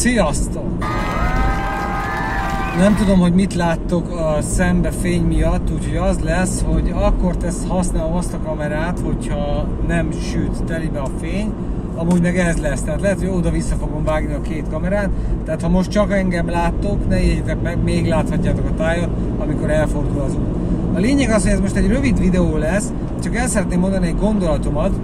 Sziasztok! Nem tudom, hogy mit láttok a szembefény miatt, úgyhogy az lesz, hogy akkor használom azt a kamerát, hogyha nem süt telibe a fény, amúgy meg ez lesz, tehát lehet, hogy oda-vissza fogom vágni a két kamerát, tehát ha most csak engem láttok, ne jegyetek meg, még láthatjátok a tájat, amikor elfordul az út. A lényeg az, hogy ez most egy rövid videó lesz, csak el szeretném mondani egy gondolatomat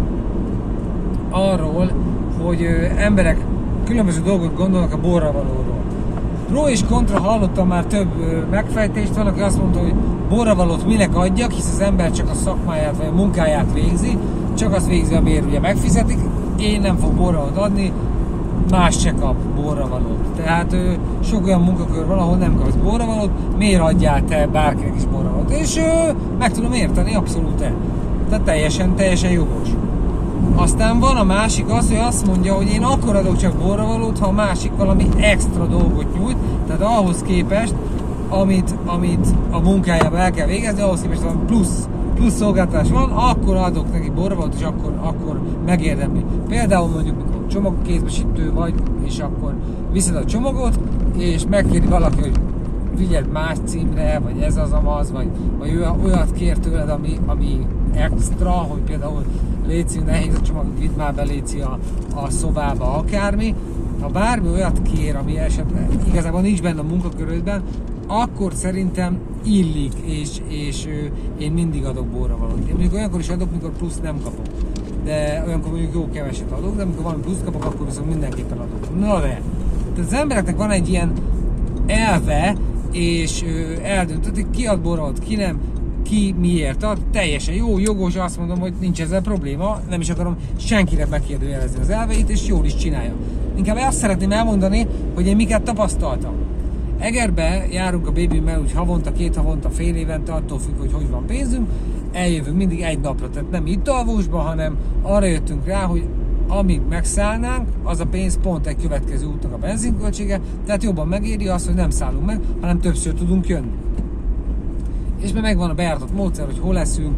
arról, hogy emberek különböző dolgot gondolnak a borravalóról. Pro és kontra hallottam már több megfejtést, van, aki azt mondta, hogy borravalót minek adjak, hisz az ember csak a szakmáját vagy a munkáját végzi, csak azt végzi, amiért ugye megfizetik, én nem fog borravalót adni, más se kap borravalót. Tehát sok olyan munkakör van, ahol nem kapsz borravalót, miért adjál te bárkinek is borravalót? És meg tudom érteni, abszolút el. Tehát teljesen jogos. Aztán van a másik az, hogy azt mondja, hogy én akkor adok csak borravalót, ha a másik valami extra dolgot nyújt, tehát ahhoz képest, amit a munkájában el kell végezni, ahhoz képest van plusz szolgáltatás van, akkor adok neki borravalót, és akkor megérdemli. Például mondjuk, mikor csomagkézbesítő vagy, és akkor viszed a csomagot, és megkéri valaki, hogy figyeld más címre, vagy ez az, vagy olyat kér tőled, ami extra, hogy például léci, nehéz a csomag, vidd már be léci a szobába, akármi. Ha bármi olyat kér, ami esetleg igazából nincs benne a munkakörödben, akkor szerintem illik, és én mindig adok borravalót. Én mondjuk olyankor is adok, mikor plusz nem kapok. De olyankor mondjuk jó keveset adok, de amikor valami plusz kapok, akkor viszont mindenképpen adok. Na de! Tehát az embereknek van egy ilyen elve, és eldöntötik, ki ad borravalót, ki nem, ki miért ad, teljesen jó, jogos, azt mondom, hogy nincs ezzel probléma, nem is akarom senkinek megkérdőjelezni az elveit, és jól is csinálja. Inkább azt szeretném elmondani, hogy én miket tapasztaltam. Egerbe járunk a babymmel úgy havonta, két havonta, fél évente, attól függ, hogy van pénzünk, eljövünk mindig egy napra, tehát nem itt alvósba, hanem arra jöttünk rá, hogy amíg megszállnánk, az a pénz pont egy következő útnak a benzinköltsége, tehát jobban megéri az, hogy nem szállunk meg, hanem többször tudunk jönni. És már megvan a bejáratott módszer, hogy hol leszünk,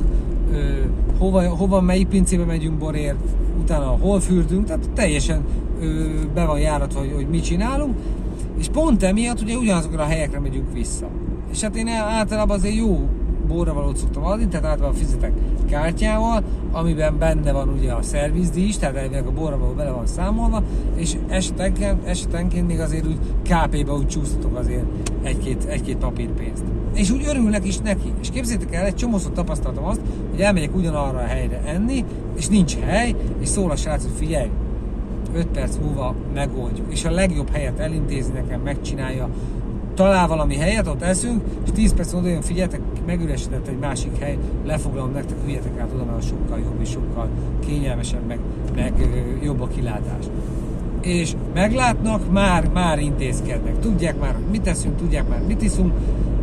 hova, melyik pincébe megyünk borért, utána hol fürdünk, tehát teljesen be van járatva, hogy mit csinálunk, és pont emiatt ugye ugyanazokra a helyekre megyünk vissza. És hát én általában azért jó borravalót szoktam adni, tehát általában fizetek kártyával, amiben benne van ugye a szervizdíj is, tehát elvileg a borravaló bele van számolva, és esetenként még azért úgy KP-be úgy csúsztatok azért egy-két papírpénzt. És úgy örülnek is neki. És képzeljétek el, egy csomószor tapasztaltam azt, hogy elmegyek ugyanarra a helyre enni, és nincs hely, és szól a srác, hogy figyelj, 5 perc múlva megoldjuk. És a legjobb helyet elintézi nekem, megcsinálja, talál valami helyet, ott eszünk, és 10 perc oda jön, figyeljetek, megüresedett egy másik hely, lefoglalom nektek, hülyetek át oda, mert sokkal jobb és sokkal kényelmesebb, meg jobb a kilátás. És meglátnak, már intézkednek, tudják már, hogy mit eszünk, tudják már, mit iszunk,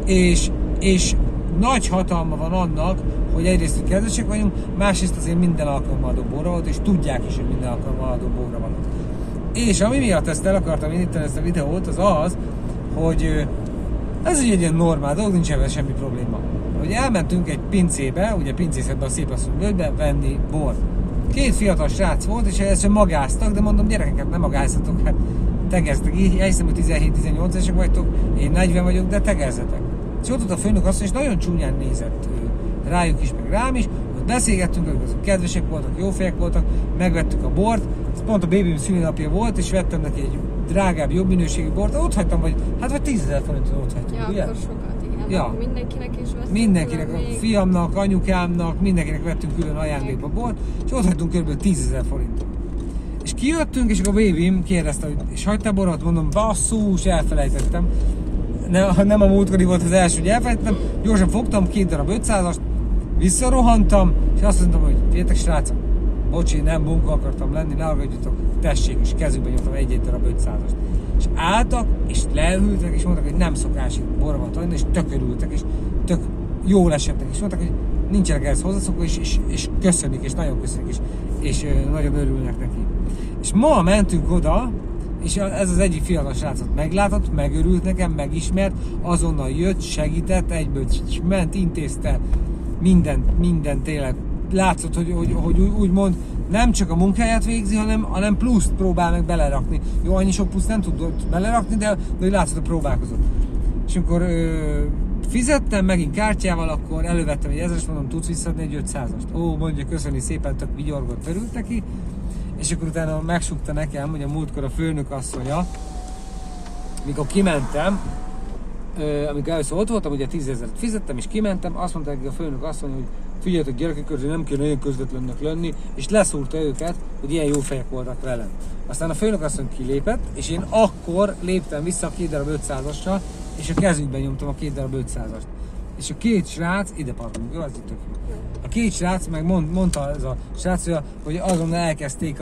és nagy hatalma van annak, hogy egyrészt kedvesek vagyunk, másrészt azért minden alkalommal adok borravalót, és tudják is, hogy minden alkalommal adok borravalót. És ami miatt ezt el akartam indítani ezt a videót, az, hogy ez egy ilyen normál dolog, nincs ebben semmi probléma. Hogy elmentünk egy pincébe, ugye pincészetben a Szépasszony völgybe venni bort. 2 fiatal srác volt, és ezt sem magáztak, de mondom, gyerekeket, nem magázzatok, hát tegezzetek. Hiszem, hogy 17-18 esek vagytok, én 40 vagyok, de tegezzetek. És ott a főnök azt, és nagyon csúnyán nézett rájuk is, meg rám is, hogy beszélgettünk, azok kedvesek voltak, jó fejek voltak, megvettük a bort, ez pont a babym szülinapja volt, és vettem neki egy drágább, jobb minőségű bort, ott hagytam, vagy 10 000 forintot ott hagytam, ja, ugye? Akkor sokat, igen. Ja. Mindenkinek is vettünk. Mindenkinek, a fiamnak, anyukámnak, mindenkinek vettünk külön ajándékba bort, és ott hagytunk kb. 10 000 forintot. És kijöttünk, és akkor a babym kérdezte, hogy és hagytál borot? Mondom, basszus, elfelejtettem. Nem a múltkori volt az első, hogy elfelejtettem, gyorsan fogtam 2 darab 500-ast, visszarohantam, és azt mondtam, hogy figyeljetek srácok, bocsi, nem bunkó akartam lenni, ne hallgatjatok, tessék, és kezükbe nyomtam egy darab 500-ast. És álltak, és leültek, és mondtak, hogy nem szokásig borravalót adni, és tök örültek, és tök jól esettek, és mondtak, hogy nincsenek ehhez hozzászokva, és köszönik, és nagyon köszönik, és nagyon örülnek neki. És ma mentünk oda, és ez az egyik fiatal srácot meglátott, megörült nekem, megismert, azonnal jött, segített, egyből ment, intézte, minden tényleg. Látszott, hogy úgymond nem csak a munkáját végzi, hanem pluszt próbál meg belerakni. Jó, annyi sok pluszt nem tudott belerakni, de hogy látszott, a próbálkozott. És amikor fizettem megint kártyával, akkor elővettem egy 1000-es, mondom, tudsz visszadni egy 500-ast. Ó, mondja, köszöni szépen, tök vigyorgott, örült neki. És akkor utána megsukta nekem, hogy a múltkor a főnök asszonya, mikor kimentem, amikor először ott voltam, ugye 10 000-et fizettem, és kimentem, azt mondta neki a főnök asszony, hogy figyeljetek gyerekek, közül nem kell nagyon közvetlennek lenni, és leszúrta őket, hogy ilyen jó fejek voltak velem. Aztán a főnök asszony kilépett, és én akkor léptem vissza a 2 darab 500-assal, és a kezükben nyomtam a 2 darab 500-ast. És a két srác, ide parkolunk, jó, az itt tök jó. A két srác meg mondta ez a srác, hogy azonnal elkezdték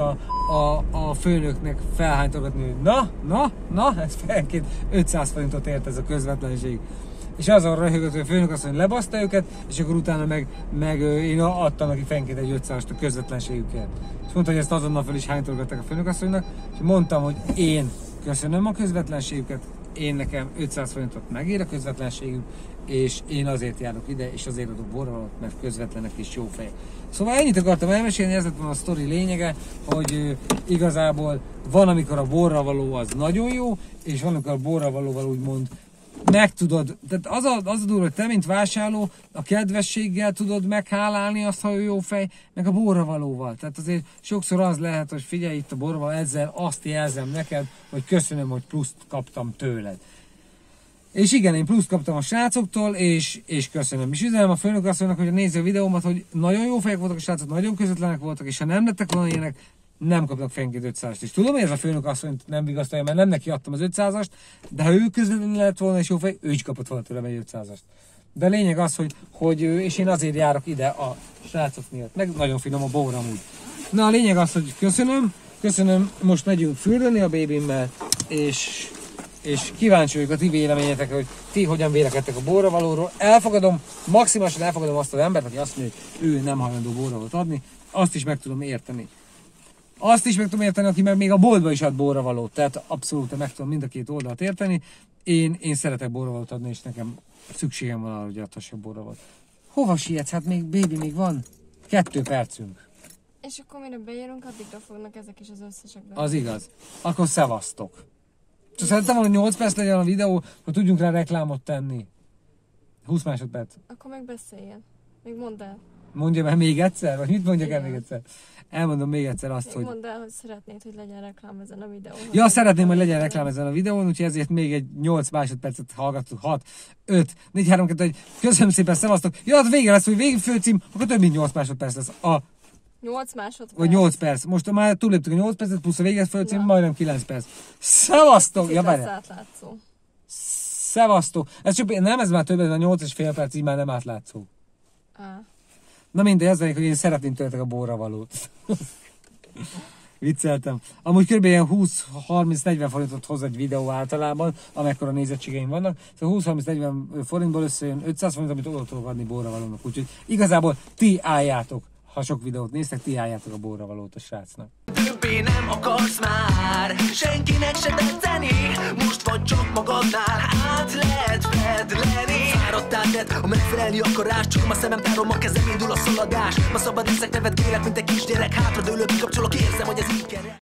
a főnöknek felhánytogatni, hogy na, ez fejenként 500 forintot ért ez a közvetlenség. És azon röhögött, hogy a főnök azt mondja, lebaszta őket, és akkor utána meg én adtam neki fejenként egy 500-ast a közvetlenségükért. És mondta, hogy ezt azonnal fel is hánytolgatták a főnök asszonynak, és mondtam, hogy én köszönöm a közvetlenségüket, én nekem 500 forintot megér a közvetlenségük, és én azért járok ide, és azért adok borravalót, mert közvetlenek és jó fejek. Szóval ennyit akartam elmesélni, ez lett volna a sztori lényege, hogy igazából van, amikor a borravaló az nagyon jó, és van, amikor a borravalóval úgymond meg tudod, tehát az a durva, hogy te, mint vásárló, a kedvességgel tudod meghálálni azt, ha ő jó fej, meg a borravalóval. Tehát azért sokszor az lehet, hogy figyelj itt a borravaló, ezzel azt jelzem neked, hogy köszönöm, hogy pluszt kaptam tőled. És igen, én pluszt kaptam a srácoktól, és köszönöm. És üzenem a főnök asszonynak, hogy nézze a videómat, hogy nagyon jó fejek voltak a srácok, nagyon közvetlenek voltak, és ha nem lettek volna ilyenek, nem kapnak fejenként 500-ast. És tudom, hogy ez a főnök asszonyt nem vigasztalja, mert nem neki adtam az 500-ast, de ha ő közvetlenül lett volna és jó fej, ő is kapott volna tőlem egy 500-ast. De a lényeg az, hogy és én azért járok ide a srácok miatt, meg nagyon finom a bor amúgy. Na a lényeg az, hogy köszönöm, most megyünk fürdeni a bébimmel, és kíváncsi vagyok a ti véleményetekre, hogy ti hogyan vélekedtek a borravalóról. Maximálisan elfogadom azt az embert, aki azt mondja, hogy ő nem hajlandó borravalót adni, azt is meg tudom érteni. Aki meg még a boltba is ad borravalót, tehát abszolút meg tudom mind a két oldalt érteni. Én szeretek borravalót adni, és nekem szükségem van arra, hogy adhassak borravalót. Hova sietsz? Hát még van 2 percünk. És akkor mire beérünk, addigra fognak ezek is az összesekbe. Az igaz. Akkor szevasztok. Csak szerettem volna, hogy 8 perc legyen a videó, hogy tudjunk rá reklámot tenni. 20 másodperc. Akkor meg beszéljen. Még mondd el. Mondjam el még egyszer? Vagy mit mondjak el még egyszer? Elmondom még egyszer azt, hogy... Mondd el, hogy szeretnéd, hogy legyen reklám ezen a videón. Ja, szeretném, hogy legyen reklám ezen a videón, úgyhogy ezért még egy 8 másodpercet hallgattuk. 6, 5, 4, 3, 2, 1. Köszönöm szépen, szevasztok. Ja, hát vége lesz, hogy végig főcím, akkor több mint 8 másodperc lesz. 8 másodperc. Vagy 8 perc. Most már túléptük a 8 percet, plusz a véges főcím, majdnem 9 perc. Szevasztok! Ja, várjál. Átlátszó. Szevasztok! Ez csak, nem, ez már több, ez a 8,5 perc, így már nem átlátszó. Na mindegy, az hogy én szeretném tőletek a borravalót. Vicceltem. Amúgy kb. 20-30-40 forintot hoz egy videó általában, amekkora nézettségeim vannak. Szóval 20-30-40 forintból összejön 500 forint, amit oda tudok adni borravalónak. Úgyhogy igazából ti álljátok, ha sok videót néztek, ti álljátok a borravalót a srácnak. Többé nem akarsz már senkinek se tetszeni. Most vagy csak magadnál át lehet fedleni. Fáradtál tedd, ha megfelelni akarás. Csak a szemem tárom, a kezem indul a szaladás. Ma szabad leszek, nevetgélek, mint egy kisgyerek. Hátradőlök, kikapcsolok, érzem, hogy ez így kell.